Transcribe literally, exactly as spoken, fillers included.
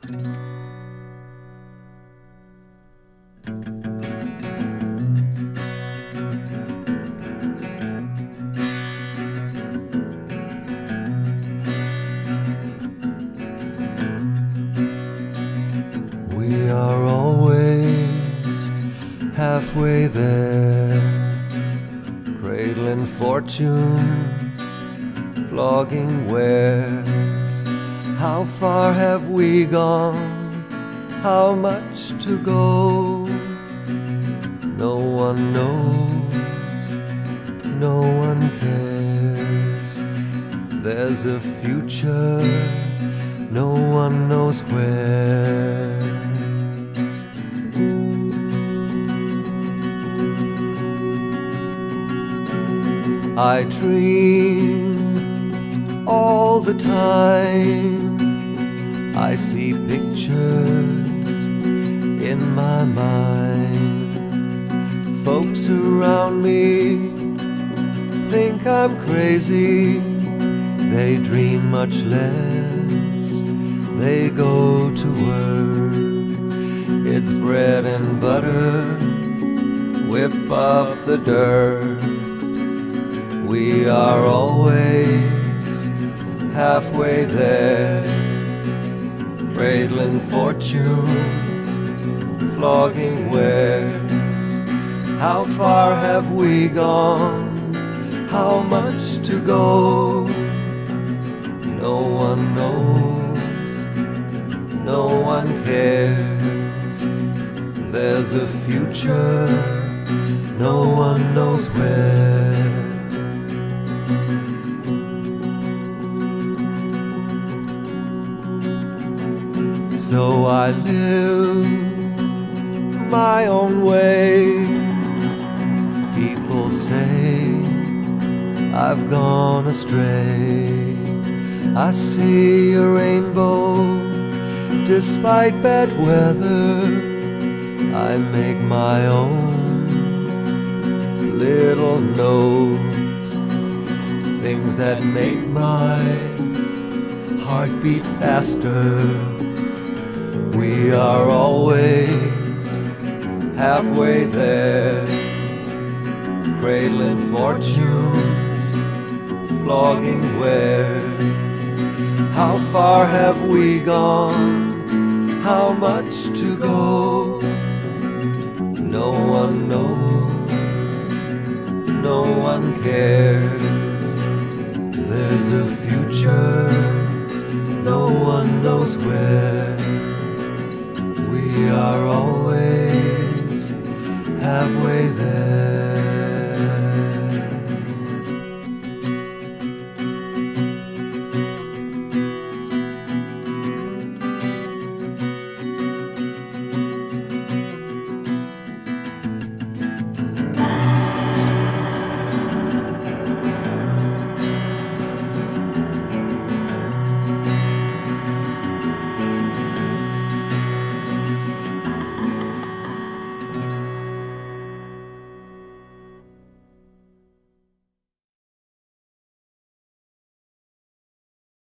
We are always halfway there, cradling fortunes, flogging wares. How far have we gone? How much to go? No one knows, no one cares. There's a future, no one knows where. I dream all the time. I see pictures in my mind. Folks around me think I'm crazy. They dream much less. They go to work. It's bread and butter. Whip up the dirt. We are always halfway there, cradling fortunes, flogging wares. How far have we gone? How much to go? No one knows, no one cares. There's a future, no one knows where. So I live my own way. People say I've gone astray. I see a rainbow despite bad weather. I make my own little notes, things that make my heart beat faster. We are always halfway there, cradling fortunes, flogging wares. How far have we gone? How much to go? No one knows, no one cares. There's a future, no one knows where. We are always halfway there.